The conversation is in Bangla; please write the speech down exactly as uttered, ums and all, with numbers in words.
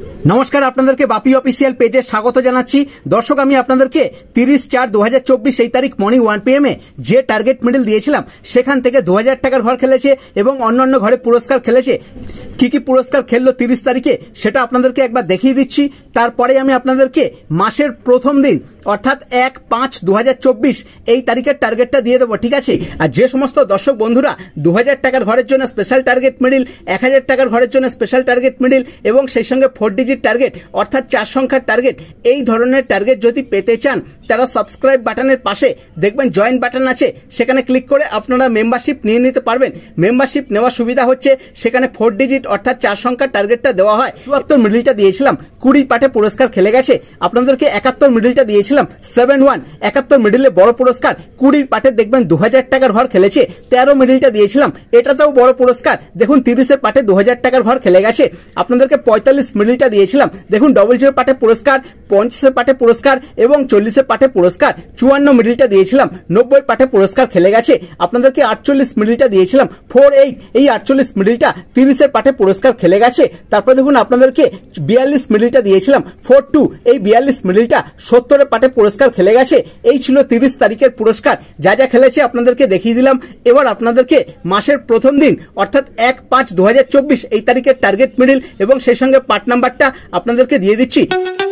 নমস্কার, আপনাদেরকে বাপি অফিসিয়াল পেজে স্বাগত জানাচ্ছি। দর্শক, আমি আপনাদেরকে তিরিশ চার দু হাজার চব্বিশ এই তারিখ মর্নিং ওয়ান পি এম এ যে টার্গেট মিডল দিয়েছিলাম সেখান থেকে দু হাজার টাকার ঘর খেলেছে এবং অন্যান্য ঘরে পুরস্কার খেলেছে। কি কি পুরস্কার খেললো তিরিশ তারিখে সেটা আপনাদেরকে একবার দেখিয়ে দিচ্ছি। তারপরে আমি আপনাদেরকে মাসের প্রথম দিন অর্থাৎ এক পাঁচ দু হাজার চব্বিশ এই তারিখের টার্গেটটা দিয়ে দেবো, ঠিক আছে? আর যে সমস্ত দর্শক বন্ধুরা দু হাজার টাকার ঘরের জন্য স্পেশাল টার্গেট মিডিল, এক হাজার টাকার ঘরের জন্য স্পেশাল টার্গেট মিডিল এবং সেই সঙ্গে ফোর ডিজিট টার্গেট অর্থাৎ চার সংখ্যার টার্গেট, এই ধরনের টার্গেট যদি পেতে চান তারা সাবস্ক্রাইব বাটনের পাশে দেখবেন জয়েন বাটন আছে, সেখানে ক্লিক করে আপনারা মেম্বারশিপ নিয়ে নিতে পারবেন। মেম্বারশিপ নেওয়ার সুবিধা হচ্ছে সেখানে ফোর ডিজিট অর্থাৎ চার সংখ্যার টার্গেটটা দেওয়া হয়। চুয়াত্তর মিডিলটা দিয়েছিলাম, কুড়ি পাটে পুরস্কার খেলে গেছে। আপনাদেরকে একাত্তর মিডিলটা দিয়েছিলাম সেভেন ওয়ান, একাত্তর মিডিলে বড় পুরস্কার, কুড়ি পাটে দেখবেন দু হাজার টাকার ঘর খেলেছে। তেরো মিডিলটা দিয়েছিলাম, এটাতেও বড় পুরস্কার, দেখুন তিরিশের পাটে দু হাজার টাকার ঘর খেলে গেছে। আপনাদেরকে পঁয়তাল্লিশ মিডিলটা দিয়েছিলাম, দেখুন ডবল জিরো পাটে পুরস্কার, পঞ্চাশের পাটে পুরস্কার এবং চল্লিশের পাটে পুরস্কার। চুয়ান্ন মিডিলটা দিয়েছিলাম, নব্বই পাটে পুরস্কার খেলে গেছে। আপনাদেরকে আটচল্লিশ মিডিলটা দিয়েছিলাম, ফোর এইট, এই আটচল্লিশ মিডিলটা তিরিশের পাটে পুরস্কার খেলে গেছে। তারপর দেখুন আপনাদেরকে বিয়াল্লিশ মিডিলটা দিয়েছিলাম, ফোর টু, এই বিয়াল্লিশ মিডিলটা সত্তরের পাটে পুরস্কার খেলে গেছে। এই ছিল তিরিশ তারিখের পুরস্কার। যা যা খেলেছে আপনাদেরকে দেখিয়ে দিলাম। এবার আপনাদেরকে মাসের প্রথম দিন অর্থাৎ এক পাঁচ দু হাজার চব্বিশ এই তারিখের টার্গেট মিডিল এবং সেই সঙ্গে পার্ট নাম্বারটা আপনাদেরকে দিয়ে দিচ্ছি।